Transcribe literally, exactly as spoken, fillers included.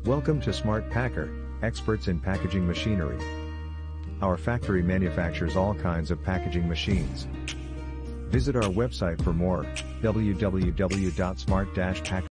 Welcome to Smart Packer, experts in packaging machinery. Our factory manufactures all kinds of packaging machines. Visit our website for more, w w w dot smart dash packer